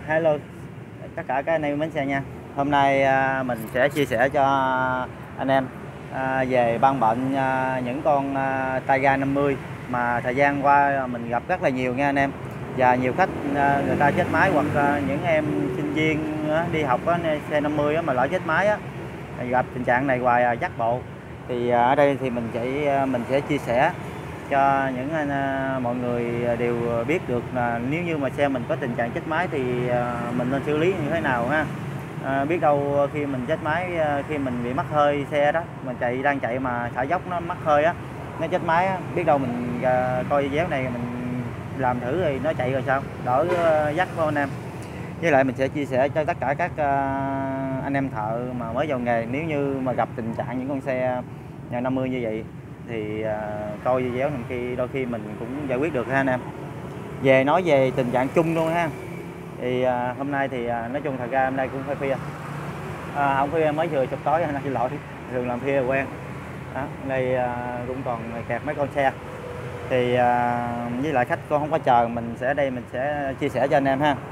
Hello tất cả các anh em bến xe nha. Hôm nay mình sẽ chia sẻ cho anh em về băng bệnh những con Tayga 50 mà thời gian qua mình gặp rất là nhiều nha anh em. Và nhiều khách người ta chết máy, hoặc những em sinh viên đi học xe 50 mà lỡ chết máy gặp tình trạng này hoài dắt bộ. Thì ở đây thì mình sẽ chia sẻ cho những mọi người đều biết được là nếu như mà xe mình có tình trạng chết máy thì mình nên xử lý như thế nào ha. Biết đâu khi mình chết máy, khi mình bị mất hơi xe đó, mình đang chạy mà thả dốc nó mất hơi nó chết máy biết đâu mình coi video này mình làm thử thì nó chạy rồi sao, đỡ dắt của anh em. Với lại mình sẽ chia sẻ cho tất cả các anh em thợ mà mới vào nghề, nếu như mà gặp tình trạng những con xe 50 như vậy thì coi video này đôi khi mình cũng giải quyết được ha anh em. Nói về tình trạng chung luôn ha. Thì hôm nay thì nói chung thật ra hôm nay cũng hơi khuya, không khuya, mới vừa chụp tối, xin lỗi, thường làm khuya quen đó. Đây cũng còn kẹt mấy con xe thì với lại khách con không có chờ, mình sẽ chia sẻ cho anh em ha.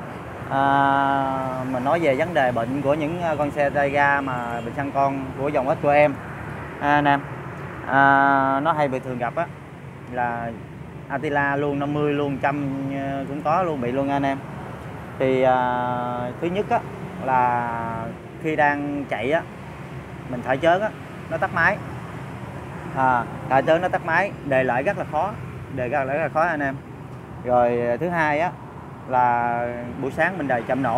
Mình nói về vấn đề bệnh của những con xe tay ga mà bệnh xăng con của dòng ít của em anh em. Nó hay bị thường gặp là Attila luôn, 50 luôn, 100 cũng có luôn, bị luôn anh em. Thì thứ nhất là khi đang chạy mình thả chớn nó tắt máy, thả chớn nó tắt máy, đề lại rất là khó, anh em. Rồi thứ hai là buổi sáng mình đề chậm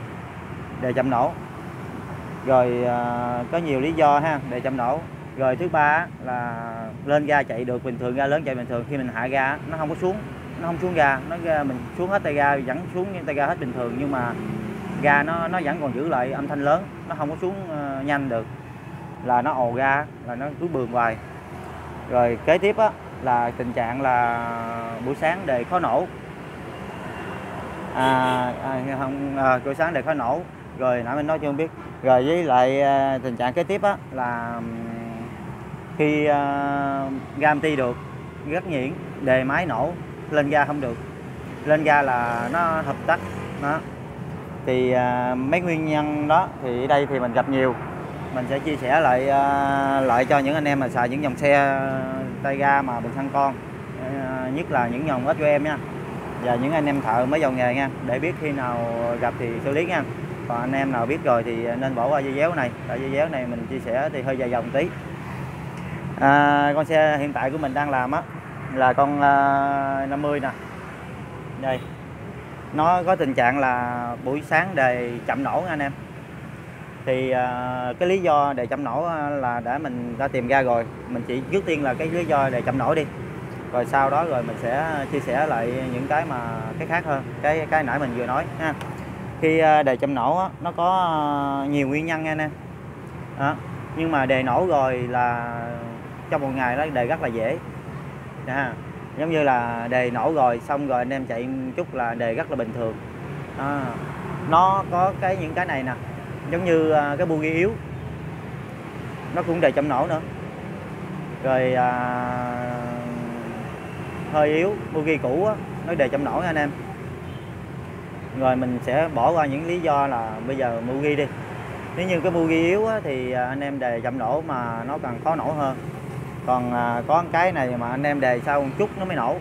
nổ, rồi có nhiều lý do ha, đề chậm nổ. Rồi thứ ba là lên ga chạy được bình thường, ga lớn chạy bình thường, khi mình hạ ga nó không xuống ga, mình xuống hết tay ga, vẫn xuống tay ga hết bình thường, nhưng mà ga nó vẫn còn giữ lại âm thanh lớn, nó không có xuống nhanh được, là nó ồ ga, là nó cứ bường hoài. Rồi kế tiếp là tình trạng là buổi sáng đề khó nổ, buổi sáng đề khó nổ. Rồi nãy mình nói chưa không biết. Rồi với lại tình trạng kế tiếp là khi ga ti được rất nhuyễn, đề máy nổ, lên ga không được, lên ga là nó hợp tắt đó. Thì mấy nguyên nhân đó thì ở đây thì mình gặp nhiều, mình sẽ chia sẻ lại cho những anh em mà xài những dòng xe tay ga mà bình xăng con, nhất là những dòng SUM nha, và những anh em thợ mới vào nghề nha, để biết khi nào gặp thì xử lý nha. Còn anh em nào biết rồi thì nên bỏ qua video này, tại video này mình chia sẻ thì hơi dài dòng tí. Con xe hiện tại của mình đang làm là con 50 nè. Đây, nó có tình trạng là buổi sáng đề chậm nổ anh em. Thì cái lý do đề chậm nổ là để mình đã tìm ra rồi, mình chỉ trước tiên là cái lý do đề chậm nổ đi, rồi sau đó rồi mình sẽ chia sẻ lại những cái khác hơn, cái nãy mình vừa nói ha. Khi đề chậm nổ nó có nhiều nguyên nhân nha anh em đó. Nhưng mà đề nổ rồi là trong một ngày nó đề rất là dễ giống như là đề nổ rồi xong rồi anh em chạy một chút là đề rất là bình thường. Nó có những cái này nè, giống như cái bugi yếu nó cũng đề chậm nổ nữa, rồi hơi yếu, bugi cũ nó đề chậm nổ nha anh em. Rồi mình sẽ bỏ qua những lý do là bây giờ bugi đi. Nếu như cái bugi yếu thì anh em đề chậm nổ mà nó càng khó nổ hơn. Còn có cái này mà anh em đề sau một chút nó mới nổ,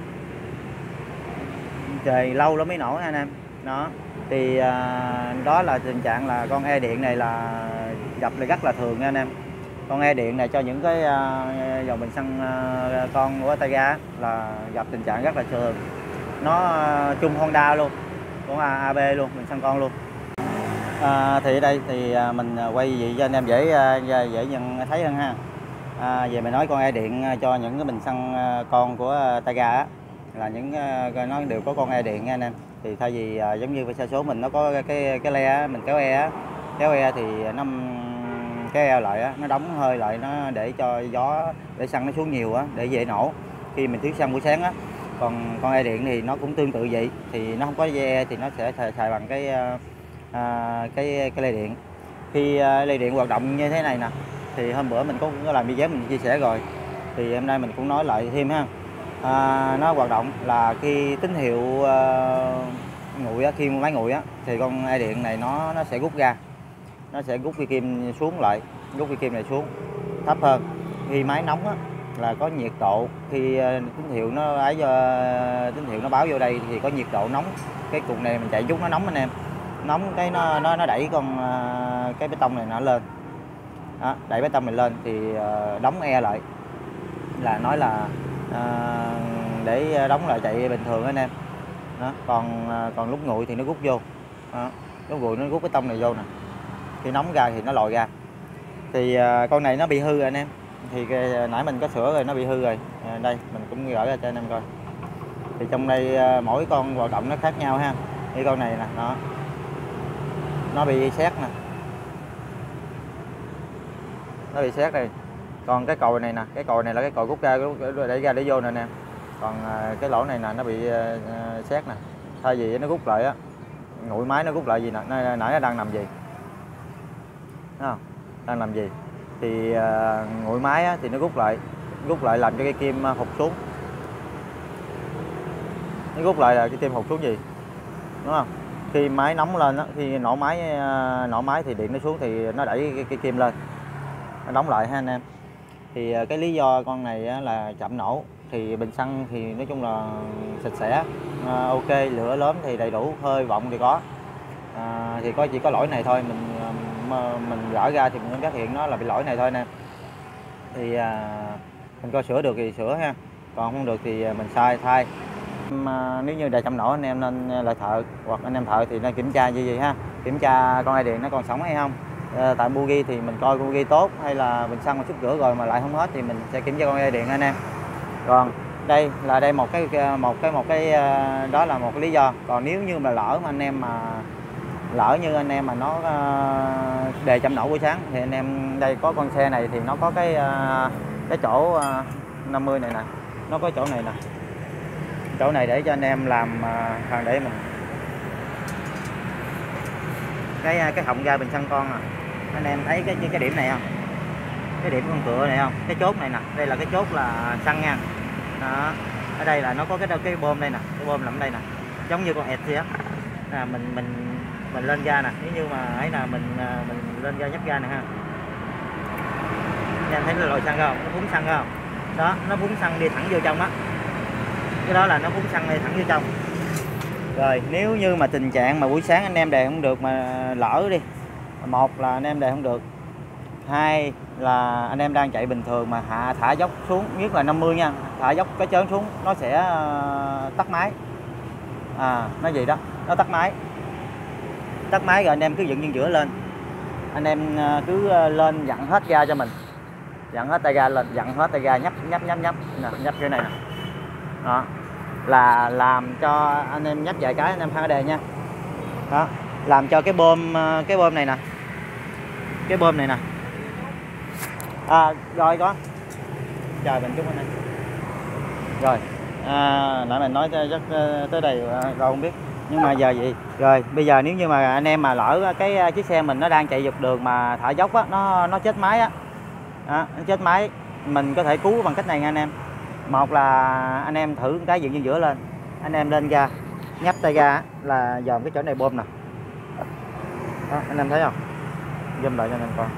đề lâu nó mới nổ nha anh em đó. Thì đó là tình trạng là con e điện này là gặp là rất là thường nha anh em. Con e điện này cho những cái dòng bình xăng con của Tayga là gặp tình trạng rất là thường. Nó chung Honda luôn, của AB luôn, bình xăng con luôn. Thì ở đây thì mình quay vậy cho anh em dễ nhận thấy hơn ha. Về mình nói con e điện cho những cái bình xăng con của Tayga là những nó đều có con e điện nha anh em. Thì thay vì giống như xe số mình nó có cái le mình kéo e thì nó cái e lại nó đóng hơi lại, nó để cho gió, để xăng nó xuống nhiều để dễ nổ khi mình thiếu xăng buổi sáng Còn con e điện thì nó cũng tương tự vậy, thì nó không có dây e thì nó sẽ xài bằng cái le điện. Khi le điện hoạt động như thế này nè, thì hôm bữa mình có làm video mình chia sẻ rồi, thì hôm nay mình cũng nói lại thêm ha. Nó hoạt động là khi tín hiệu nguội á, khi máy nguội á thì con e điện này nó sẽ rút ra, nó sẽ rút cái kim xuống lại, rút cái kim này xuống thấp hơn. Khi máy nóng á là có nhiệt độ, khi tín hiệu nó tín hiệu nó báo vô đây thì có nhiệt độ nóng, cái cục này mình chạy rút nó nóng anh em, nóng cái nó đẩy cái bê tông này nó lên đó, đẩy bê tông này lên thì đóng e lại, là nói là để đóng lại chạy bình thường anh em đó. Còn lúc nguội thì nó rút vô đó. Lúc nguội nó rút cái tông này vô nè, khi nóng ra thì nó lòi ra. Thì con này nó bị hư rồi anh em, thì nãy mình có sửa rồi, nó bị hư rồi. Đây mình cũng gửi ra cho anh em coi. Thì trong đây mỗi con hoạt động nó khác nhau ha. Như con này nè, nó bị sét nè, nó bị sét đây. Còn cái còi này nè, cái còi này là cái còi rút ra để ra để vô nè anh em. Còn cái lỗ này nè nó bị sét nè, thay vì nó rút lại á, nguội máy nó rút lại gì nè, nãy nó đang làm gì, thấy không? Đang làm gì thì nguội máy á, thì nó rút lại làm cho cái kim hụt xuống, nó rút lại là cái kim hụt xuống gì, đúng không? Khi máy nóng lên á, khi nổ máy thì điện nó xuống thì nó đẩy cái kim lên, nó đóng lại ha anh em. Thì cái lý do con này á, là chậm nổ, thì bình xăng thì nói chung là sạch sẽ, ok, lửa lớn thì đầy đủ, hơi vọng thì có, thì chỉ có lỗi này thôi. Mình gỡ ra thì mình phát hiện nó là bị lỗi này thôi nè. Thì mình coi sửa được thì sửa ha, còn không được thì mình thay. Nếu như để chậm nổ anh em nên là thợ, hoặc anh em thợ thì nên kiểm tra gì ha, kiểm tra con dây điện nó còn sống hay không. Tại bugi thì mình coi bugi tốt, hay là bình xăng mà xúc rửa rồi mà lại không hết thì mình sẽ kiểm tra con dây điện anh em. Còn đây một cái đó là một cái lý do. Còn nếu như mà lỡ như anh em mà nó đề chậm nổ buổi sáng thì anh em, đây có con xe này thì nó có cái chỗ 50 này nè, nó có chỗ này nè, chỗ này để cho anh em làm hàng để mình cái họng ga bình xăng con à. Anh em thấy cái điểm này không, cái điểm con cửa này không, cái chốt này nè, đây là cái chốt là xăng nha đó. Ở đây là nó có cái bơm đây nè, cái bơm nằm đây nè, giống như con ẹt gì á. Mình lên ga nè, nếu như mà ấy là mình lên ga nhấp ga nè ha, anh em thấy nó lòi xăng không, nó phúng xăng không đó, nó phúng xăng đi thẳng vô trong á, cái đó là nó phúng xăng đi thẳng vô trong. Rồi nếu như mà tình trạng mà buổi sáng anh em đề không được, mà lỡ đi, một là anh em đề không được, hai là anh em đang chạy bình thường mà thả dốc xuống, nhất là 50 nha, thả dốc cái chớn xuống nó sẽ tắt máy, nó gì đó, nó tắt máy rồi anh em cứ dựng chân giữa lên, anh em cứ lên dặn hết ga cho mình, dặn hết tay ga lên, dặn hết tay ga, nhấp cái này nè đó, là làm cho anh em nhấp vài cái anh em pha đề nha đó, làm cho cái bơm này nè, rồi con chờ mình chút anh em. Rồi nãy mình nói chắc tới đây rồi không biết, nhưng mà giờ gì rồi, bây giờ nếu như mà anh em mà lỡ cái chiếc xe mình nó đang chạy dọc đường mà thả dốc á, nó chết máy á, nó chết máy, mình có thể cứu bằng cách này nha anh em. Một là anh em thử cái dựng giữa lên, anh em lên ga nhấp tay ga là dòm cái chỗ này bơm nè đó, anh em thấy không, zoom lại cho anh em coi,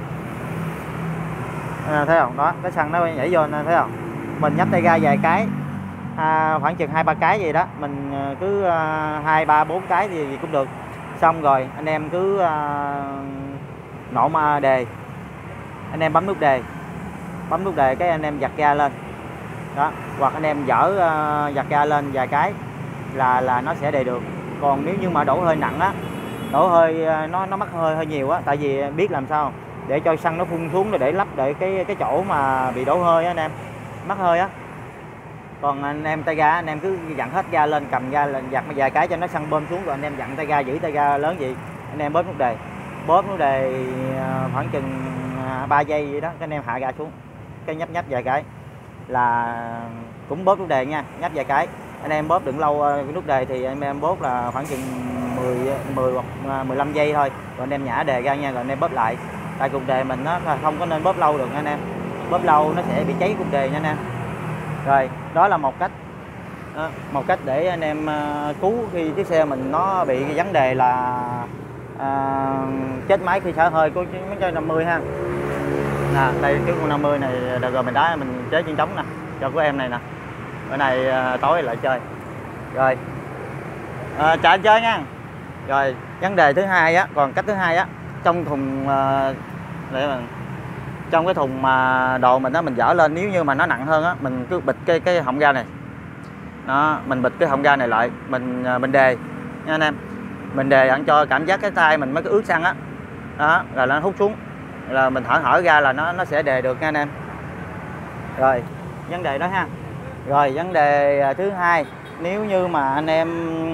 anh em thấy không đó, cái xăng nó nhảy vô anh em thấy không. Mình nhấp tay ga vài cái, khoảng chừng 2-3 cái gì đó, mình cứ 2-3-4 cái gì cũng được. Xong rồi anh em cứ nổ đề, anh em bấm nút đề cái anh em giật ga lên đó, hoặc anh em dở giật ga lên vài cái là nó sẽ đề được. Còn nếu như mà đổ hơi nặng á, đổ hơi nó mắc hơi nhiều á, tại vì biết làm sao để cho xăng nó phun xuống để lấp để cái chỗ mà bị đổ hơi á anh em, mắc hơi á. Còn anh em tay ga anh em cứ dặn hết ga lên, cầm ga lên giật vài cái cho nó xăng bơm xuống, rồi anh em dặn tay ga, giữ tay ga lớn gì, anh em bóp nút đề khoảng chừng 3 giây vậy đó, cái anh em hạ ga xuống, cái nhấp vài cái là cũng bóp nút đề nha, nhấp vài cái. Anh em bóp đừng lâu nút đề thì anh em bóp là khoảng chừng 10 hoặc 15 giây thôi, rồi anh em nhả đề ra nha, rồi anh em bóp lại. Tại cục đề mình nó không có nên bóp lâu được nha anh em, bóp lâu nó sẽ bị cháy cục đề nha anh em. Rồi đó là một cách. Đó, một cách để anh em cứu khi chiếc xe mình nó bị cái vấn đề là chết máy khi xả hơi của chiếc 50 ha. Nè, đây cái con 50 này đợt rồi mình đá mình chế chân trống nè cho của em này nè. Bữa nay tối lại chơi. Rồi. Chào anh chơi nha. Rồi, vấn đề thứ hai á, còn cách thứ hai á, trong thùng để mình trong cái thùng mà đồ mình đó mình dỡ lên, nếu như mà nó nặng hơn á, mình cứ bịt cái họng ga này. Đó, mình bịt cái họng ga này lại, mình đề nha anh em. Mình đề ăn cho cảm giác cái tay mình mới cái ướt xăng á. Đó, rồi nó hút xuống. Là mình hở ra là nó sẽ đề được nha anh em. Rồi, vấn đề đó ha. Rồi, vấn đề thứ hai, nếu như mà anh em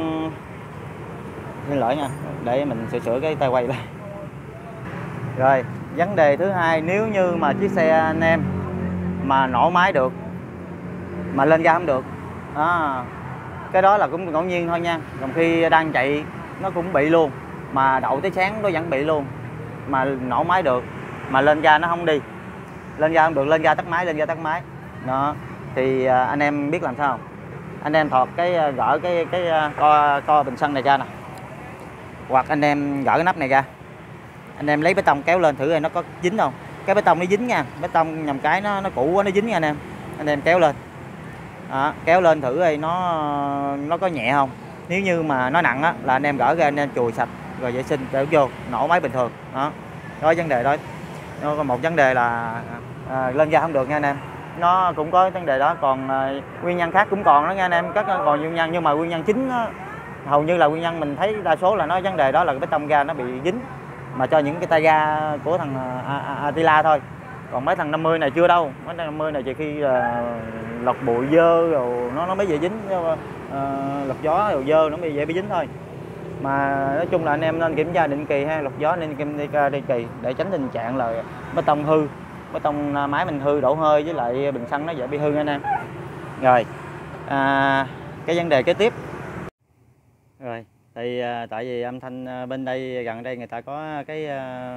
xin lỗi nha, để mình sửa cái tay quay lại. Rồi, vấn đề thứ hai, nếu như mà chiếc xe anh em mà nổ máy được mà lên ga không được đó, cái đó là cũng ngẫu nhiên thôi nha. Còn khi đang chạy nó cũng bị luôn, mà đậu tới sáng nó vẫn bị luôn, mà nổ máy được mà lên ga nó không đi, lên ga không được, lên ga tắt máy, lên ga tắt máy đó, thì anh em biết làm sao không? Anh em thọt cái gỡ cái co bình xăng này ra nè, hoặc anh em gỡ cái nắp này ra, anh em lấy bê tông kéo lên thử coi nó có dính không. Cái bê tông nó dính nha, bê tông nhầm cái nó cũ quá nó dính nha anh em kéo lên đó, kéo lên thử coi nó có nhẹ không. Nếu như mà nó nặng á là anh em gỡ ra, anh em chùi sạch rồi vệ sinh để vô nổ máy bình thường đó. Đó vấn đề đó. Nó có một vấn đề là lên ga không được nha anh em, nó cũng có vấn đề đó. Còn nguyên nhân khác cũng còn đó nha anh em, các còn nguyên nhân, nhưng mà nguyên nhân chính đó, hầu như là nguyên nhân mình thấy đa số là nó vấn đề đó là cái bê tông ga nó bị dính, mà cho những cái tay ga của thằng Attila thôi. Còn mấy thằng 50 này chưa đâu, mấy thằng 50 này chỉ khi lọc bụi dơ rồi nó mới dễ dính, lọc gió rồi dơ nó mới dễ bị dính thôi. Mà nói chung là anh em nên kiểm tra định kỳ ha, lọc gió nên kiểm tra định kỳ để tránh tình trạng là bê tông hư, bê tông máy mình hư, đổ hơi với lại bình xăng nó dễ bị hư nha anh em. Rồi cái vấn đề kế tiếp. Rồi thì tại vì âm thanh bên đây gần đây người ta có cái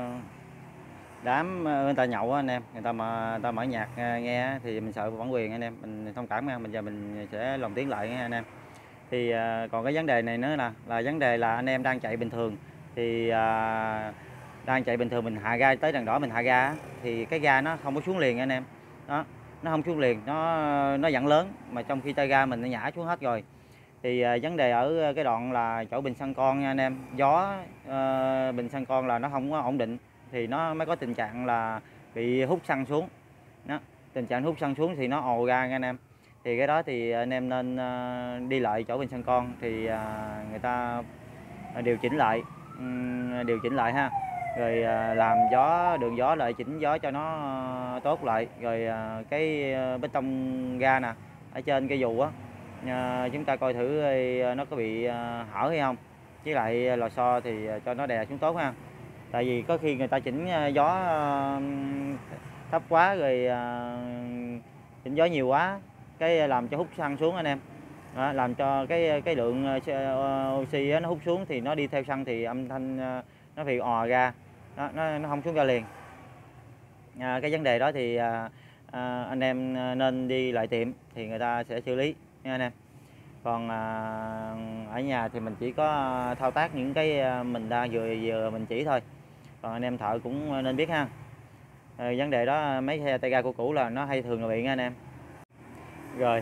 đám người ta nhậu á anh em, người ta mở nhạc nghe thì mình sợ bản quyền anh em, mình thông cảm nha. Giờ mình sẽ lồng tiếng lại nha anh em. Thì còn cái vấn đề này nữa là vấn đề là anh em đang chạy bình thường thì đang chạy bình thường mình hạ ga tới đèn đỏ mình hạ ga thì cái ga nó không có xuống liền anh em. Đó, nó không xuống liền, nó vẫn lớn mà trong khi tay ga mình nó nhả xuống hết rồi. Thì vấn đề ở cái đoạn là chỗ bình xăng con nha anh em, gió bình xăng con là nó không có ổn định thì nó mới có tình trạng là bị hút xăng xuống. Đó, tình trạng hút xăng xuống thì nó ồ ra nha anh em. Thì cái đó thì anh em nên đi lại chỗ bình xăng con thì người ta điều chỉnh lại ha, rồi làm đường gió lại, chỉnh gió cho nó tốt lại. Rồi cái bê tông ga nè ở trên cái dù á, chúng ta coi thử nó có bị hở hay không, với lại lò xo thì cho nó đè xuống tốt ha. Tại vì có khi người ta chỉnh gió thấp quá rồi chỉnh gió nhiều quá cái làm cho hút xăng xuống anh em. Đó, làm cho cái lượng oxy nó hút xuống thì nó đi theo xăng thì âm thanh nó bị ò ra. Đó, nó không xuống ra liền. Cái vấn đề đó thì anh em nên đi lại tiệm thì người ta sẽ xử lý nha anh em. Còn ở nhà thì mình chỉ có thao tác những cái mình đang vừa mình chỉ thôi. Còn anh em thợ cũng nên biết ha. Vấn đề đó mấy xe tay ga cũ là nó hay thường là bị nha anh em. Rồi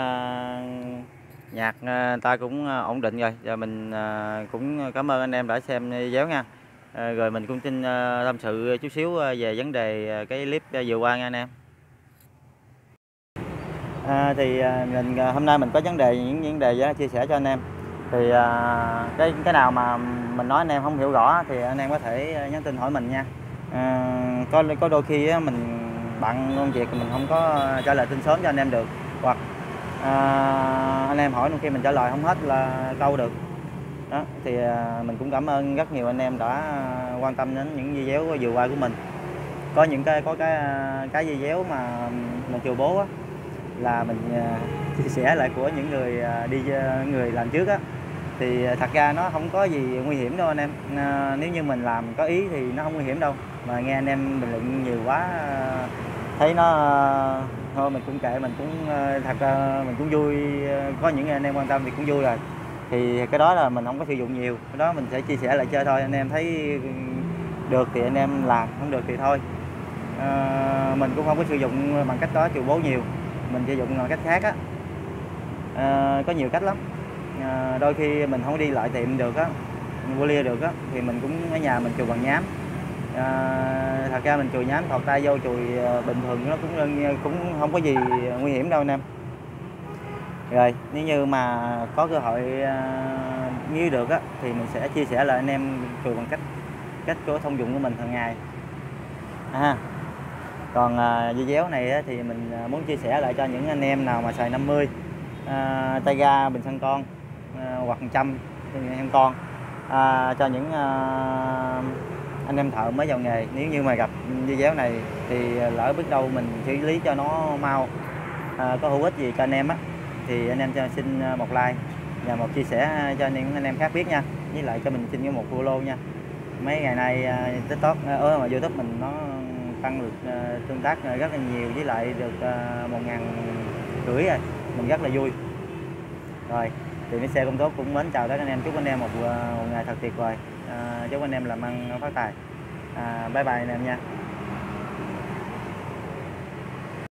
nhạc ta cũng ổn định rồi. Giờ mình cũng cảm ơn anh em đã xem video nha. Rồi mình cũng xin tâm sự chút xíu về vấn đề cái clip vừa qua nha anh em. Thì hôm nay mình có những vấn đề để chia sẻ cho anh em. Thì cái nào mà mình nói anh em không hiểu rõ thì anh em có thể nhắn tin hỏi mình nha. Có đôi khi mình bận công việc mình không có trả lời tin sớm cho anh em được, hoặc anh em hỏi đôi khi mình trả lời không hết là câu được. Đó thì mình cũng cảm ơn rất nhiều anh em đã quan tâm đến những video vừa qua của mình. Có những cái video mà mình chiều bố á, là mình chia sẻ lại của những người làm trước á, thì thật ra nó không có gì nguy hiểm đâu anh em. Nếu như mình làm có ý thì nó không nguy hiểm đâu, mà nghe anh em bình luận nhiều quá thấy nó thôi mình cũng kệ, mình cũng thật ra mình cũng vui, có những anh em quan tâm thì cũng vui rồi. Thì cái đó là mình không có sử dụng nhiều, cái đó mình sẽ chia sẻ lại chơi thôi, anh em thấy được thì anh em làm, không được thì thôi. Mình cũng không có sử dụng bằng cách đó trừ bố nhiều, mình sử dụng bằng cách khác á. Có nhiều cách lắm. Đôi khi mình không đi lại tiệm được á, mua lia được á, thì mình cũng ở nhà mình chùi bằng nhám. Thật ra mình chùi nhám thọt tay vô chùi bình thường nó cũng không có gì nguy hiểm đâu anh em. Rồi nếu như mà có cơ hội nếu được á thì mình sẽ chia sẻ lại anh em chùi bằng cách của thông dụng của mình hàng ngày. Còn video này á, thì mình muốn chia sẻ lại cho những anh em nào mà xài 50 tay ga bình xăng con hoặc 100 xăng con, cho những anh em thợ mới vào nghề. Nếu như mà gặp video này thì lỡ biết đâu mình xử lý cho nó mau, có hữu ích gì cho anh em á, thì anh em cho xin một like và một chia sẻ cho những anh em khác biết nha. Với lại cho mình xin một follow nha. Mấy ngày nay TikTok mà YouTube mình nó tăng được tương tác rất là nhiều, với lại được 1.500 rồi, mình rất là vui. Rồi thì cái xe công tốt cũng mến chào tất anh em, chúc anh em một ngày thật tuyệt vời, chúc anh em làm ăn phát tài. Bye bye anh em nha.